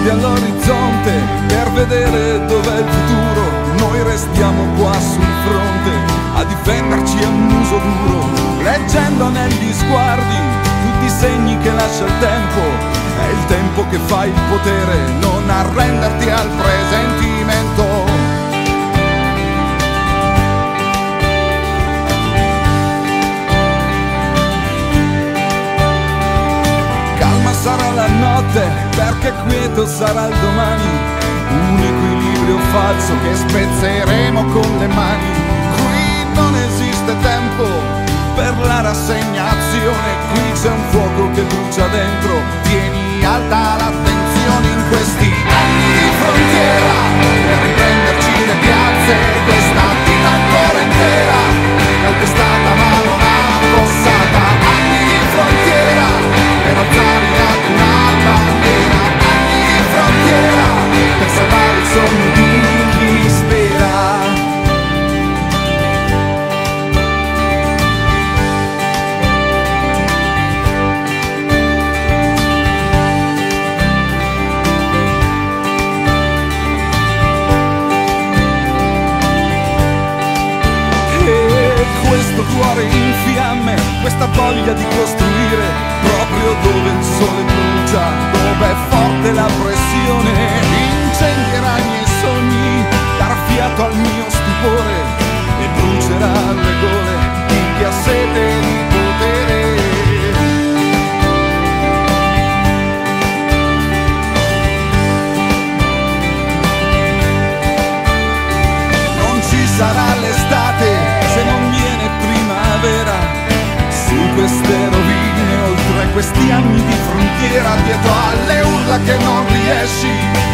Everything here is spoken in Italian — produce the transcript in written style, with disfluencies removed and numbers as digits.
guardi all'orizzonte per vedere dov'è il futuro. Noi restiamo qua sul fronte a difenderci a muso duro, leggendo negli sguardi tutti i segni che lascia il tempo. È il tempo che fa il potere, non arrenderti al presentimento. Sarà la notte, perché quieto sarà il domani, un equilibrio falso che spezzeremo con le mani. Qui non esiste tempo per la rassegnazione, qui c'è un fuoco che brucia dentro, tieni alta l'attenzione in questi anni di frontiera, per riprenderci le piazze, questa vita ancora intera, calpestata ma non affossata. Anni di frontiera, per alzare ad una bandiera, anni di frontiera, per salvare il sogno di chi spera. E questo cuore in fiamme, questa voglia di costruire, proprio dove il sole brucia, dove è forte la pressione, incendierà i miei sogni, dar fiato al mio stupore e brucerà le gole di chi ha sete di potere. Non ci sarà l'estate se non viene primavera, su queste rovine, oltre questi anni di frontiera, dietro alle urla che non riesci